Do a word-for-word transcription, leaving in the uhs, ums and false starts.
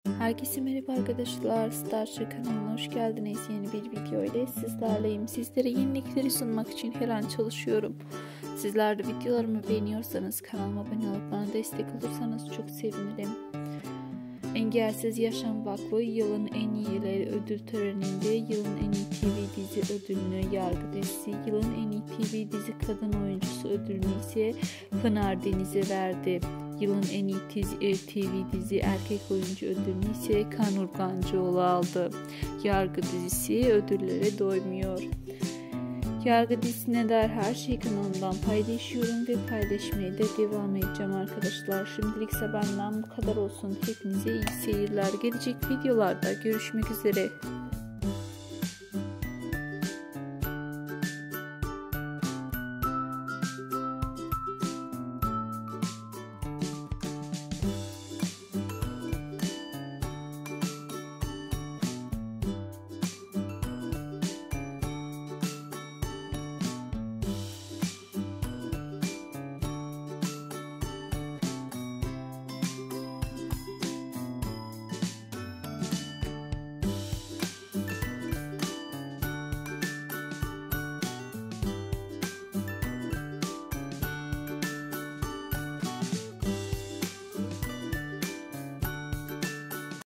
Herkese merhaba arkadaşlar, Starship kanalına hoş geldiniz. Yeni bir video ile sizlerleyim. Sizlere yenilikleri sunmak için her an çalışıyorum. Sizler de videolarımı beğeniyorsanız kanalıma abone olup bana destek olursanız çok sevinirim. Engelsiz Yaşam Vakfı yılın en iyileri ödül töreninde yılın en iyi T V dizi ödülünü, Yargı dizisi yılın en iyi T V dizi kadın oyuncusu ödülünü ise Pınar Deniz'e verdi. Yılın en iyi T V dizi erkek oyuncu ödülünü ise Kan Urgancıoğlu aldı. Yargı dizisi ödüllere doymuyor. Yargı dizisine dair her şeyi kanalımdan paylaşıyorum ve paylaşmaya da devam edeceğim arkadaşlar. Şimdilik ise benden bu kadar olsun. Hepinize iyi seyirler. Gelecek videolarda görüşmek üzere.